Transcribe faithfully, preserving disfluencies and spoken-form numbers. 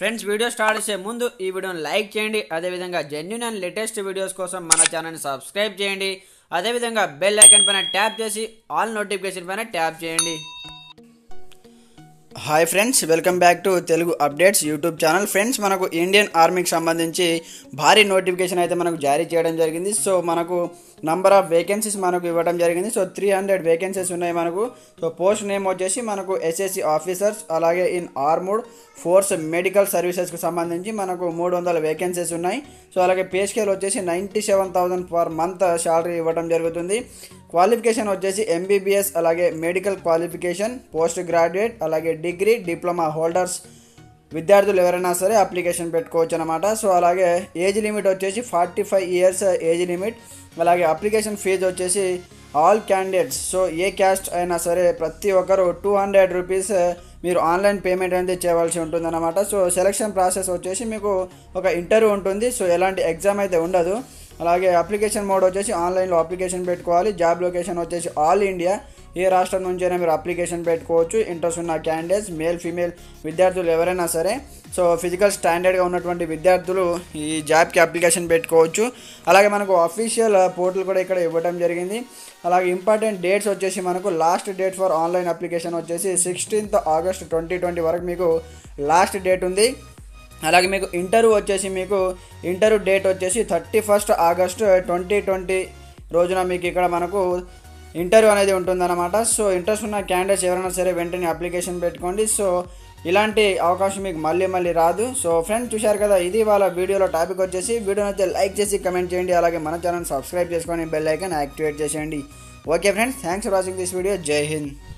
Friends video start చేసే ముందు ఈ వీడియోని లైక్ చేయండి. అదేవిధంగా జెన్యూన్ అండ్ లేటెస్ట్ వీడియోస్ కోసం మన ఛానల్ని సబ్స్క్రైబ్ చేయండి. అదేవిధంగా బెల్ ఐకాన్ పైన ట్యాప్ చేసి ఆల్ నోటిఫికేషన్ పైన ట్యాప్ చేయండి. Hi friends, welcome back to Telugu updates YouTube channel. Friends, మనకు ఇండియన్ ఆర్మీకి సంబంధించి భారీ నోటిఫికేషన్ అయితే మనకు జారీ చేయడం జరిగింది. సో మనకు నంబర్ ఆఫ్ వేకెన్సీస్ మనకు ఇవ్వడం జరిగింది. సో త్రీ హండ్రెడ్ వేకెన్సీస్ ఉన్నాయి మనకు. సో పోస్ట్ నేమ్ వచ్చేసి మనకు ఎస్ఎస్సి ఆఫీసర్స్, అలాగే ఇన్ ఆర్మూడ్ ఫోర్స్ మెడికల్ సర్వీసెస్కి సంబంధించి మనకు మూడు వందల వేకెన్సీస్ ఉన్నాయి. సో అలాగే పే స్కేల్ వచ్చేసి ninety seven thousand per month salary ఇవ్వడం జరుగుతుంది. క్వాలిఫికేషన్ వచ్చేసి ఎంబీబీఎస్, అలాగే మెడికల్ క్వాలిఫికేషన్, పోస్ట్ గ్రాడ్యుయేట్, అలాగే డిగ్రీ, డిప్లొమా హోల్డర్స్ విద్యార్థులు ఎవరైనా సరే అప్లికేషన్ పెట్టుకోవచ్చు అనమాట. సో అలాగే ఏజ్ లిమిట్ వచ్చేసి forty five years age limit. అలాగే అప్లికేషన్ ఫీజు వచ్చేసి ఆల్ క్యాండిడేట్స్, సో ఏ క్యాస్ట్ అయినా సరే ప్రతి ఒక్కరు టూ హండ్రెడ్ రూపీస్ మీరు ఆన్లైన్ పేమెంట్ అనేది చేయవలసి ఉంటుందన్నమాట. సో సెలక్షన్ ప్రాసెస్ వచ్చేసి మీకు ఒక ఇంటర్వ్యూ ఉంటుంది. సో ఎలాంటి ఎగ్జామ్ అయితే ఉండదు. అలాగే అప్లికేషన్ మోడ్ వచ్చేసి ఆన్లైన్లో అప్లికేషన్ పెట్టుకోవాలి. జాబ్ లొకేషన్ వచ్చేసి ఆల్ ఇండియా, ఏ రాష్ట్రం నుంచైనా మీరు అప్లికేషన్ పెట్టుకోవచ్చు. ఇంట్రెస్ట్ ఉన్న క్యాండిడేట్స్ మేల్ ఫీమేల్ విద్యార్థులు ఎవరైనా సరే, సో ఫిజికల్ స్టాండర్డ్గా ఉన్నటువంటి విద్యార్థులు ఈ జాబ్కి అప్లికేషన్ పెట్టుకోవచ్చు. అలాగే మనకు అఫీషియల్ పోర్టల్ కూడా ఇక్కడ ఇవ్వడం జరిగింది. అలాగే ఇంపార్టెంట్ డేట్స్ వచ్చేసి మనకు last date for online application వచ్చేసి సిక్స్టీన్త్ ఆగస్ట్ ట్వంటీ ట్వంటీ వరకు మీకు లాస్ట్ డేట్ ఉంది. అలాగే మీకు ఇంటర్వ్యూ వచ్చేసి మీకు ఇంటర్వ్యూ డేట్ వచ్చేసి thirty first August twenty twenty రోజున మీకు ఇక్కడ మనకు ఇంటర్వ్యూ అనేది ఉంటుందన్నమాట. సో ఇంట్రెస్ట్ ఉన్న క్యాండిడేట్స్ ఎవరైనా సరే వెంటనే అప్లికేషన్ పెట్టుకోండి. సో ఇలాంటి అవకాశం మీకు మళ్ళీ మళ్ళీ రాదు. సో ఫ్రెండ్స్, చూశారు కదా, ఇది వాళ్ళ వీడియోలో టాపిక్ వచ్చేసి. వీడియోని అయితే లైక్ చేసి కమెంట్ చేయండి. అలాగే మన ఛానల్ సబ్స్క్రైబ్ చేసుకొని బెల్ ఐకాన్ యాక్టివేట్ చేసేయండి. Okay friends, thanks for watching this video. Jai Hind.